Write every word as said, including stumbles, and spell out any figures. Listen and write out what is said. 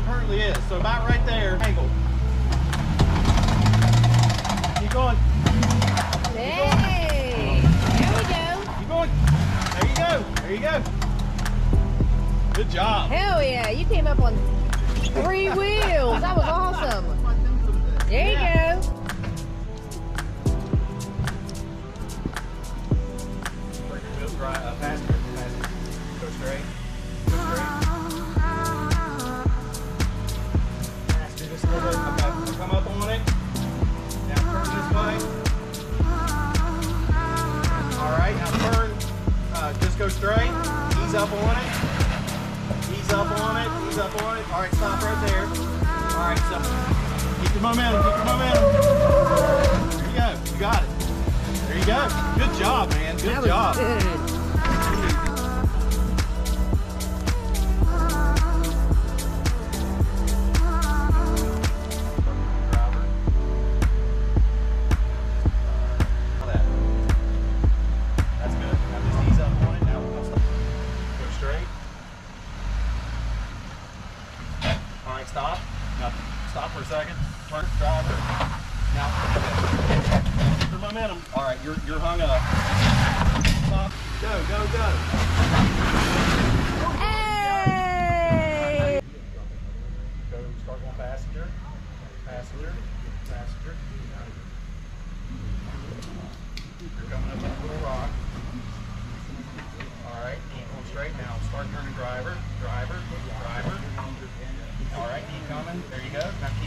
currently is. So about right there, angle. Keep going. Hey, there we go. Keep going. There you go. There you go. Good job. Hell yeah, you came up on three wheels. That was awesome. There you Yeah. go. Bring your wheels right up faster. Faster. Go straight. Go straight. Faster just a little bit. Okay. Come up on it. Now turn this way. Alright, now turn. Uh, just go straight. Ease up on it. Ease up on it. Ease up on it. Alright, stop right there. Alright, so keep your momentum. Keep your momentum. There you go. You got it. There you go. Good job, man. Good That was job. good. Stop. Now, stop for a second. Turn, driver. Now, keep your momentum. All right, you're you're hung up. Stop. Go, go, go. Hey! Go. Start one passenger. Passenger. Passenger. You're coming up on a little rock. All right, keep going straight. Now, start turning driver. Driver. Driver. All right, keep coming. There you go. Now keep